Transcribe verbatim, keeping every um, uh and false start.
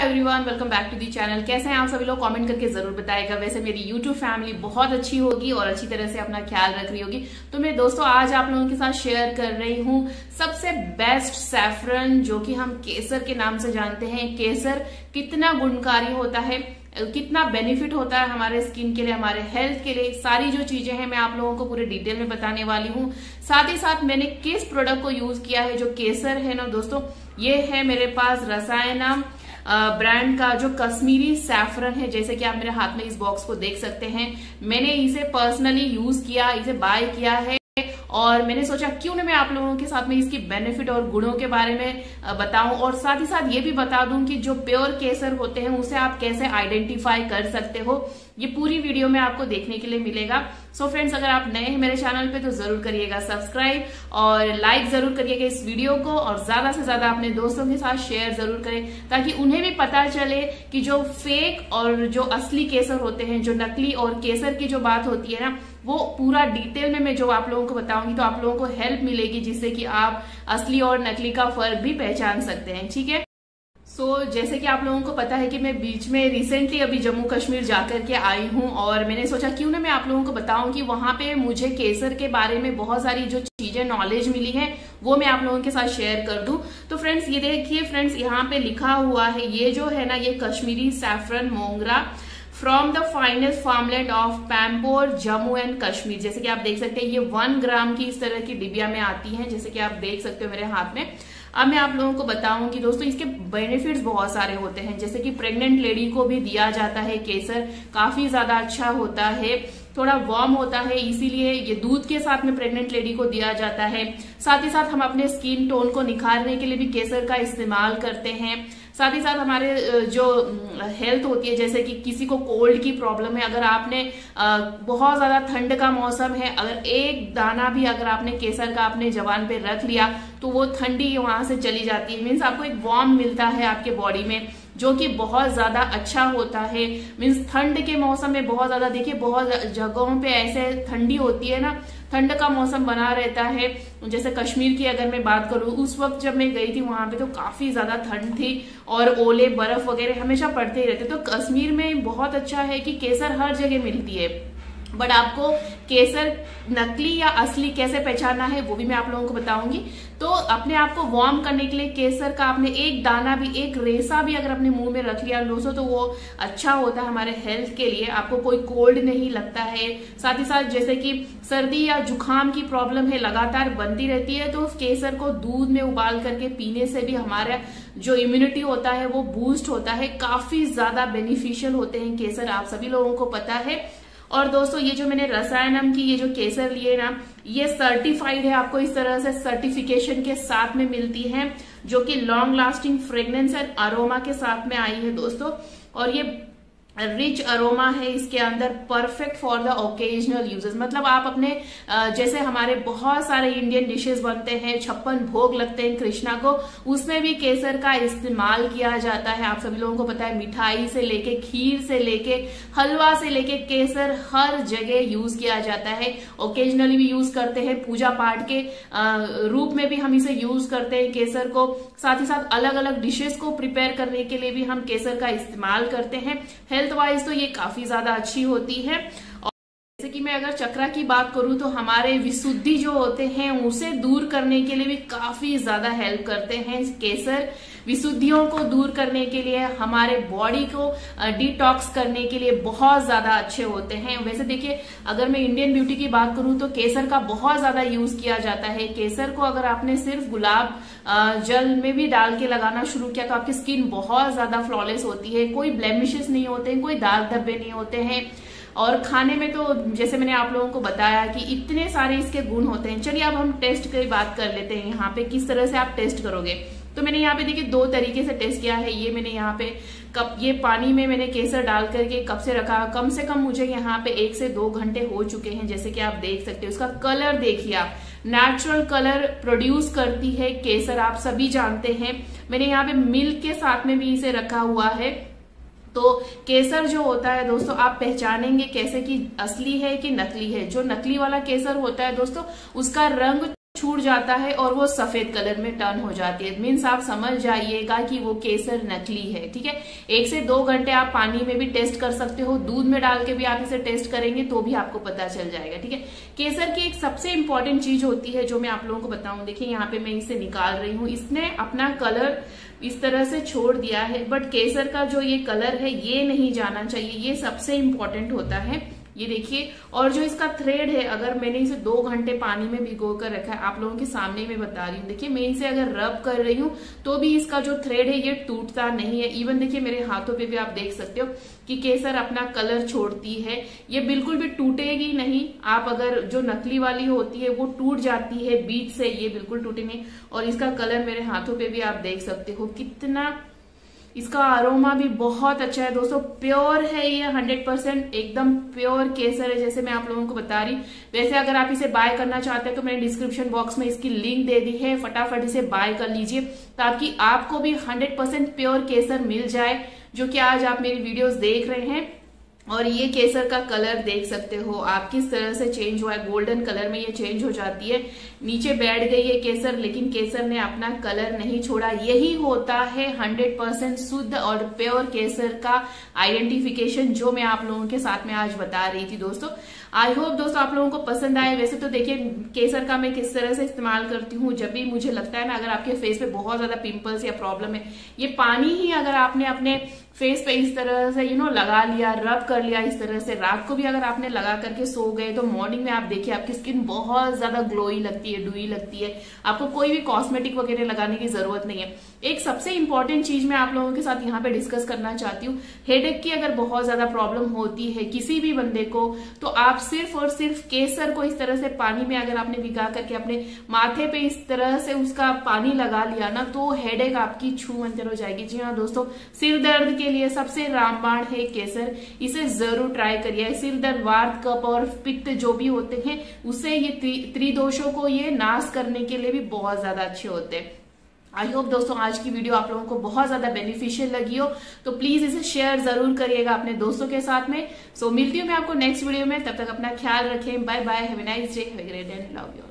Everyone, welcome back to the channel. कैसे हैं आप सभी लोग? कमेंट करके जरूर बताएगा। वैसे मेरी यूट्यूब फैमिली बहुत अच्छी होगी और अच्छी तरह से अपना ख्याल रख रही होगी। तो मैं दोस्तों आज आप लोगों के साथ शेयर कर रही हूँ सबसे बेस्ट सैफरन, जो कि हम केसर के नाम से जानते हैं। केसर कितना गुणकारी होता है, कितना बेनिफिट होता है हमारे स्किन के लिए, हमारे हेल्थ के लिए, सारी जो चीजें हैं मैं आप लोगों को पूरे डिटेल में बताने वाली हूँ। साथ ही साथ मैंने किस प्रोडक्ट को यूज किया है। जो केसर है ना दोस्तों, ये है मेरे पास रसायनम ब्रांड का जो कश्मीरी सैफरन है। जैसे कि आप मेरे हाथ में इस बॉक्स को देख सकते हैं, मैंने इसे पर्सनली यूज किया, इसे बाय किया है और मैंने सोचा क्यों ना मैं आप लोगों के साथ में इसकी बेनिफिट और गुणों के बारे में बताऊं और साथ ही साथ ये भी बता दूं कि जो प्योर केसर होते हैं उसे आप कैसे आइडेंटिफाई कर सकते हो। ये पूरी वीडियो में आपको देखने के लिए मिलेगा। सो so फ्रेंड्स, अगर आप नए हैं मेरे चैनल पे तो जरूर करिएगा सब्सक्राइब और लाइक जरूर करिएगा इस वीडियो को, और ज्यादा से ज्यादा अपने दोस्तों के साथ शेयर जरूर करें ताकि उन्हें भी पता चले कि जो फेक और जो असली केसर होते हैं, जो नकली और केसर की जो बात होती है ना, वो पूरा डिटेल में मैं जो आप लोगों को बताऊंगी तो आप लोगों को हेल्प मिलेगी, जिससे कि आप असली और नकली का फर्क भी पहचान सकते हैं। ठीक है। सो so, जैसे कि आप लोगों को पता है कि मैं बीच में रिसेंटली अभी जम्मू कश्मीर जाकर के आई हूँ और मैंने सोचा क्यों ना मैं आप लोगों को बताऊं कि वहां पे मुझे केसर के बारे में बहुत सारी जो चीजें नॉलेज मिली है वो मैं आप लोगों के साथ शेयर कर दूं। तो फ्रेंड्स ये देखिए फ्रेंड्स, यहाँ पे लिखा हुआ है, ये जो है ना, ये Kashmiri saffron mongra from the finest farmland of Pampore Jammu and Kashmir. जैसे कि आप देख सकते हैं ये वन ग्राम की इस तरह की डिबिया में आती है, जैसे कि आप देख सकते हो मेरे हाथ में। अब मैं आप लोगों को बताऊं कि दोस्तों इसके बेनिफिट्स बहुत सारे होते हैं। जैसे कि प्रेग्नेंट लेडी को भी दिया जाता है केसर, काफी ज्यादा अच्छा होता है, थोड़ा वार्म होता है, इसीलिए ये दूध के साथ में प्रेग्नेंट लेडी को दिया जाता है। साथ ही साथ हम अपने स्किन टोन को निखारने के लिए भी केसर का इस्तेमाल करते हैं। साथ ही साथ हमारे जो हेल्थ होती है, जैसे कि किसी को कोल्ड की प्रॉब्लम है, अगर आपने बहुत ज्यादा ठंड का मौसम है, अगर एक दाना भी अगर आपने केसर का अपने जबान पे रख लिया तो वो ठंडी वहां से चली जाती है। मीन्स आपको एक वार्म मिलता है आपके बॉडी में, जो कि बहुत ज्यादा अच्छा होता है। मीन्स ठंड के मौसम में बहुत ज्यादा, देखिए बहुत जगहों पे ऐसे ठंडी होती है ना, ठंड का मौसम बना रहता है। जैसे कश्मीर की अगर मैं बात करूं, उस वक्त जब मैं गई थी वहां पे तो काफी ज्यादा ठंड थी और ओले बर्फ वगैरह हमेशा पड़ते ही रहते। तो कश्मीर में बहुत अच्छा है कि केसर हर जगह मिलती है, बट आपको केसर नकली या असली कैसे पहचानना है वो भी मैं आप लोगों को बताऊंगी। तो अपने आप को वार्म करने के लिए केसर का आपने एक दाना भी, एक रेसा भी अगर अपने मुंह में रख लिया दोस्तों तो वो अच्छा होता है हमारे हेल्थ के लिए। आपको कोई कोल्ड नहीं लगता है। साथ ही साथ जैसे कि सर्दी या जुकाम की प्रॉब्लम है, लगातार बनती रहती है, तो उस केसर को दूध में उबाल करके पीने से भी हमारा जो इम्यूनिटी होता है वो बूस्ट होता है। काफी ज्यादा बेनिफिशियल होते हैं केसर, आप सभी लोगों को पता है। और दोस्तों ये जो मैंने रसायनम की ये जो केसर लिए ना, ये सर्टिफाइड है, आपको इस तरह से सर्टिफिकेशन के साथ में मिलती है, जो कि long lasting fragrance and aroma के साथ में आई है दोस्तों। और ये रिच अरोमा है इसके अंदर, perfect for the occasional uses. मतलब आप अपने जैसे हमारे बहुत सारे इंडियन डिशेस बनते हैं, छप्पन भोग लगते हैं कृष्णा को, उसमें भी केसर का इस्तेमाल किया जाता है। आप सभी लोगों को पता है, मिठाई से लेके, खीर से लेके, हलवा से लेके, केसर हर जगह यूज किया जाता है। ओकेजनली भी यूज करते हैं, पूजा पाठ के रूप में भी हम इसे यूज करते हैं केसर को। साथ ही साथ अलग अलग डिशेस को प्रिपेयर करने के लिए भी हम केसर का इस्तेमाल करते हैं। हेल्थ वाइज तो ये काफी ज्यादा अच्छी होती है। और जैसे कि मैं अगर चक्रा की बात करूं तो हमारे विशुद्धि जो होते हैं उसे दूर करने के लिए भी काफी ज्यादा हेल्प करते हैं केसर। विशुद्धियों को दूर करने के लिए, हमारे बॉडी को डिटॉक्स करने के लिए बहुत ज्यादा अच्छे होते हैं। वैसे देखिए, अगर मैं इंडियन ब्यूटी की बात करूं तो केसर का बहुत ज्यादा यूज किया जाता है। केसर को अगर आपने सिर्फ गुलाब जल में भी डाल के लगाना शुरू किया तो आपकी स्किन बहुत ज्यादा फ्लॉलेस होती है, कोई ब्लेमिशेस नहीं होते हैं, कोई दाग धब्बे नहीं होते हैं। और खाने में तो जैसे मैंने आप लोगों को बताया कि इतने सारे इसके गुण होते हैं। चलिए अब हम टेस्ट की बात कर लेते हैं, यहाँ पे किस तरह से आप टेस्ट करोगे। तो मैंने यहाँ पे देखिए दो तरीके से टेस्ट किया है। ये मैंने यहाँ पे कप, ये पानी में मैंने केसर डाल करके कप से रखा, कम से कम मुझे यहाँ पे एक से दो घंटे हो चुके हैं। जैसे कि आप देख सकते हो, उसका कलर देखिए आप, नेचुरल कलर प्रोड्यूस करती है केसर, आप सभी जानते हैं। मैंने यहाँ पे मिल्क के साथ में भी इसे रखा हुआ है। तो केसर जो होता है दोस्तों, आप पहचानेंगे कैसे कि असली है कि नकली है। जो नकली वाला केसर होता है दोस्तों, उसका रंग छूट जाता है और वो सफेद कलर में टर्न हो जाती है। मीन्स आप समझ जाइएगा कि वो केसर नकली है। ठीक है, एक से दो घंटे आप पानी में भी टेस्ट कर सकते हो, दूध में डाल के भी आप इसे टेस्ट करेंगे तो भी आपको पता चल जाएगा। ठीक है, केसर की एक सबसे इंपॉर्टेंट चीज होती है जो मैं आप लोगों को बताऊं। देखिए यहाँ पे मैं इसे निकाल रही हूँ, इसने अपना कलर इस तरह से छोड़ दिया है, बट केसर का जो ये कलर है ये नहीं जाना चाहिए, ये सबसे इंपॉर्टेंट होता है। ये देखिए, और जो इसका थ्रेड है, अगर मैंने इसे दो घंटे पानी में भिगो कर रखा है, आप लोगों के सामने मैं बता रही हूँ। देखिए मैं इसे अगर रब कर रही हूँ तो भी इसका जो थ्रेड है ये टूटता नहीं है। इवन देखिए मेरे हाथों पे भी आप देख सकते हो कि केसर अपना कलर छोड़ती है, ये बिल्कुल भी टूटेगी नहीं। आप अगर जो नकली वाली होती है वो टूट जाती है बीच से, ये बिल्कुल टूटे नहीं। और इसका कलर मेरे हाथों पे भी आप देख सकते हो कितना, इसका अरोमा भी बहुत अच्छा है दोस्तों। प्योर है ये, हंड्रेड परसेंट एकदम प्योर केसर है, जैसे मैं आप लोगों को बता रही। वैसे अगर आप इसे बाय करना चाहते हैं तो मैंने डिस्क्रिप्शन बॉक्स में इसकी लिंक दे दी है, फटाफट इसे बाय कर लीजिए ताकि आपको भी हंड्रेड परसेंट प्योर केसर मिल जाए, जो कि आज आप मेरी वीडियोस देख रहे हैं। और ये केसर का कलर देख सकते हो आप किस तरह से चेंज हुआ है, गोल्डन कलर में ये चेंज हो जाती है। नीचे बैठ गई है केसर, लेकिन केसर ने अपना कलर नहीं छोड़ा। यही होता है हंड्रेड परसेंट शुद्ध और प्योर केसर का आइडेंटिफिकेशन, जो मैं आप लोगों के साथ में आज बता रही थी दोस्तों। आई होप दोस्तों आप लोगों को पसंद आए। वैसे तो देखिए केसर का मैं किस तरह से इस्तेमाल करती हूँ, जब भी मुझे लगता है ना अगर आपके फेस पे बहुत ज्यादा पिंपल्स या प्रॉब्लम है, ये पानी ही अगर आपने अपने फेस पे इस तरह से यू नो लगा लिया, रब कर लिया इस तरह से, रात को भी अगर आपने लगा करके सो गए तो मॉर्निंग में आप देखिए आपकी स्किन बहुत ज्यादा ग्लोई लगती है, डुई लगती है। आपको कोई भी कॉस्मेटिक वगैरह लगाने की जरूरत नहीं है। एक सबसे इंपॉर्टेंट चीज मैं आप लोगों के साथ यहाँ पे डिस्कस करना चाहती हूँ, हेडेक की अगर बहुत ज्यादा प्रॉब्लम होती है किसी भी बंदे को, तो आप सिर्फ और सिर्फ केसर को इस तरह से पानी में अगर आपने भिगा करके अपने माथे पे इस तरह से उसका पानी लगा लिया ना, तो हेडेक आपकी छू मंतर हो जाएगी। जी हाँ दोस्तों, सिर दर्द के लिए सबसे रामबाण है केसर, इसे जरूर ट्राई करिए। सिर दर्द, वात, कफ और पित्त जो भी होते हैं उससे ये त्रिदोषों को ये नाश करने के लिए भी बहुत ज्यादा अच्छे होते हैं। आई होप दोस्तों आज की वीडियो आप लोगों को बहुत ज्यादा बेनिफिशियल लगी हो, तो प्लीज इसे शेयर जरूर करिएगा अपने दोस्तों के साथ में। सो so, मिलती हूँ मैं आपको नेक्स्ट वीडियो में, तब तक अपना ख्याल रखें। Bye bye, have a nice day, have a great day, love you.